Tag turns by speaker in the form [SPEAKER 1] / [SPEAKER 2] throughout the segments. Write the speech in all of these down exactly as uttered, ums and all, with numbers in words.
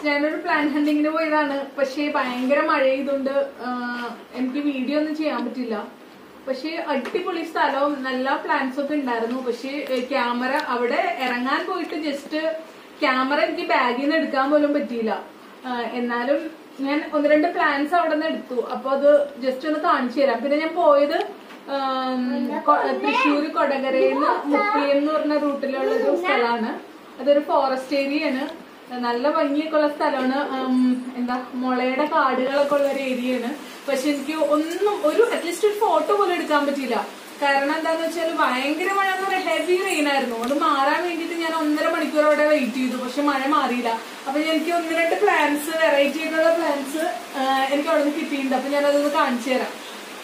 [SPEAKER 1] ഞാനൊരു പ്ലാന്റ് ഹണ്ടിങ്ങിന് പോയതാണ്. പക്ഷെ ഭയങ്കര മഴ ചെയ്തുകൊണ്ട് എനിക്ക് വീഡിയോ ഒന്നും ചെയ്യാൻ പറ്റില്ല. പക്ഷെ അടിപൊളി സ്ഥലവും നല്ല പ്ലാന്റ്സ് ഒക്കെ ഉണ്ടായിരുന്നു. പക്ഷെ ക്യാമറ അവിടെ ഇറങ്ങാൻ പോയിട്ട് ജസ്റ്റ് ക്യാമറ എനിക്ക് ബാഗിൽ നിന്ന് എടുക്കാൻ പോലും പറ്റിയില്ല. എന്നാലും ഞാൻ ഒന്ന് രണ്ട് പ്ലാന്റ്സ് അവിടെ നിന്ന് എടുത്തു. അപ്പൊ അത് ജസ്റ്റ് ഒന്ന് കാണിച്ചു തരാം. പിന്നെ ഞാൻ പോയത് തൃശ്ശൂര് കൊടകരയിൽ നിന്ന് മുപ്പിയം എന്ന് പറഞ്ഞ റൂട്ടിലുള്ള ഒരു സ്ഥലമാണ്. അതൊരു ഫോറസ്റ്റ് ഏരിയയാണ്. നല്ല ഭംഗിയൊക്കെ ഉള്ള സ്ഥലമാണ്. എന്താ മുളയുടെ കാടുകളൊക്കെ ഉള്ള ഒരു ഏരിയയാണ്. പക്ഷെ എനിക്ക് ഒന്നും ഒരു അറ്റ്ലീസ്റ്റ് ഒരു ഫോട്ടോ പോലും എടുക്കാൻ പറ്റിയില്ല. കാരണം എന്താന്ന് വെച്ചാൽ ഭയങ്കര മഴ എന്ന് പറയാൻ ഹെവി റെയിൻ ആയിരുന്നു. അത് മാറാൻ വേണ്ടിയിട്ട് ഞാൻ ഒന്നര മണിക്കൂർ അവിടെ വെയിറ്റ് ചെയ്തു. പക്ഷെ മഴ മാറിയില്ല. അപ്പൊ എനിക്ക് ഒന്ന് രണ്ട് പ്ലാന്റ്സ് വെറൈറ്റി ആയിട്ടുള്ള പ്ലാന്റ്സ് എനിക്ക് അവിടെ നിന്ന് കിട്ടിയിട്ടുണ്ട്. അപ്പൊ ഞാനതൊന്ന് കാണിച്ചു തരാം.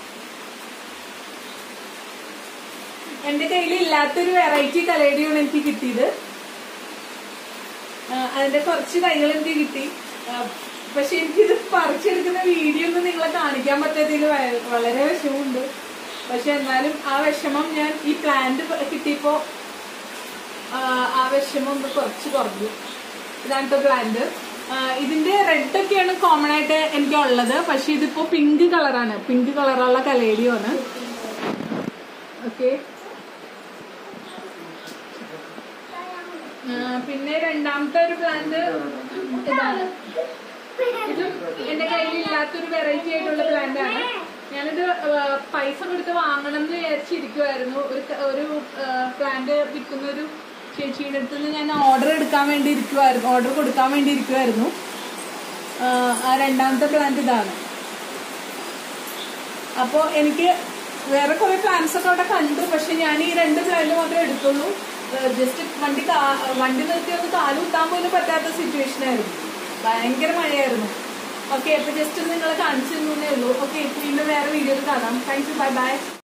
[SPEAKER 1] എന്റെ കയ്യിൽ ഇല്ലാത്തൊരു വെറൈറ്റി കലേഡിയാണ് എനിക്ക് കിട്ടിയത്. അതിന്റെ കുറച്ച് തൈകൾ എനിക്ക് കിട്ടി. പക്ഷെ എനിക്കിത് പറിച്ചെടുക്കുന്ന വീഡിയോ ഒന്നും നിങ്ങളെ കാണിക്കാൻ പറ്റാത്തതിൽ വളരെ വിഷമമുണ്ട്. പക്ഷെ എന്നാലും ആ വിഷമം ഞാൻ ഈ പ്ലാന്റ് കിട്ടിയപ്പോ ആ വിഷമം ഒന്ന് കുറച്ച് കുറഞ്ഞു. ഇതാണത്തെ പ്ലാന്റ്. ഇതിന്റെ റെഡ് ഒക്കെയാണ് കോമൺ ആയിട്ട് എനിക്ക് ഉള്ളത്. പക്ഷെ ഇതിപ്പോ പിങ്ക് കളറാണ്. പിങ്ക് കളറുള്ള കലേഡിയോ ആണ്. ഓക്കെ. പിന്നെ രണ്ടാമത്തെ ഒരു പ്ലാന്റ് ഇതാണ്. ഇതും എന്റെ കയ്യിൽ ഇല്ലാത്തൊരു വെറൈറ്റി ആയിട്ടുള്ള പ്ലാന്റ് ആണ്. ഞാനിത് പൈസ കൊടുത്ത് വാങ്ങണം എന്ന് വിചാരിച്ചിരിക്കുമായിരുന്നു. ഒരു ഒരു പ്ലാന്റ് വിൽക്കുന്ന ഒരു ചേച്ചിയുടെ അടുത്ത് നിന്ന് ഞാൻ ഓർഡർ എടുക്കാൻ വേണ്ടി ഇരിക്കുമായിരുന്നു ഓർഡർ കൊടുക്കാൻ വേണ്ടി ഇരിക്കുമായിരുന്നു. ആ രണ്ടാമത്തെ പ്ലാന്റ് ഇതാണ്. അപ്പോൾ എനിക്ക് വേറെ കുറെ പ്ലാന്റ്സ് ഒക്കെ അവിടെ കണ്ടു. പക്ഷെ ഞാൻ ഈ രണ്ട് പ്ലാന്റ് മാത്രമേ എടുത്തുള്ളൂ. ജസ്റ്റ് വണ്ടി വണ്ടി നിർത്തി ഒന്ന് കാല് കുത്താൻ പോലും പറ്റാത്ത സിറ്റുവേഷൻ ആയിരുന്നു. ഭയങ്കര മഴയായിരുന്നു. ഓക്കെ. അപ്പൊ ജസ്റ്റ് നിങ്ങളെ കാണിച്ചു തന്നേ ഉള്ളൂ. ഓക്കെ. വീണ്ടും വേറെ വീഡിയോയിൽ കാണാം. Thank you. Bye by.